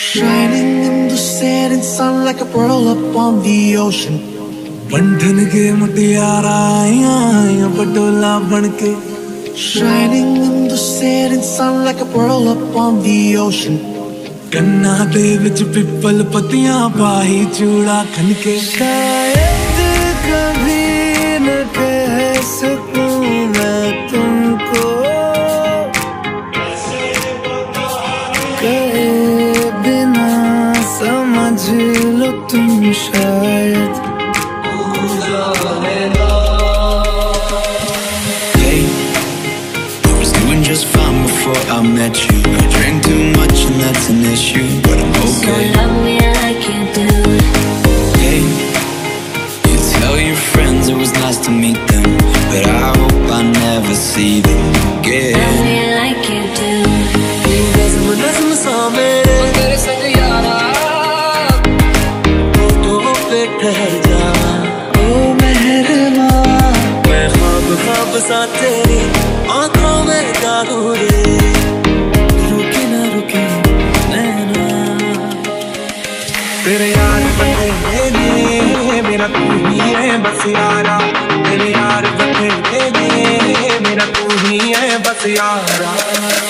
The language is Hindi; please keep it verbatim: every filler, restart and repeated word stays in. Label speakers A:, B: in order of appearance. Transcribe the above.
A: Shining in the setting sun like a pearl up on the ocean. बंधन के मुटियारा आया आया बटोला बनके. Shining in the setting sun like a pearl up on the ocean. कन्ना दे विच पिपल पतियां पाही चूड़ा खनके. शायद कभी न कह सकूं मैं तुमको, कहे बिना समझ लो तुम शायद.
B: Hey, I was doing just fine before I met you. I drank too much and that's an issue, but I'm okay. So love me like you do. Hey, you tell your friends it was nice to meet them, but I hope I never see them again. Love me like you do.
A: नज़्म नज़्म सा मेरे तेरे संग यारा, फोटो पे ठहर जा ओ मेहरमा. मैं ख्वाब ख्वाब सा तेरी आँखों में डालूं रे, रुके ना रुके नैना. तेरे यार बतेरे मेरा तू ही है बस यारा. तेरे यार बतेरे मेरा तू ही है बस यारा.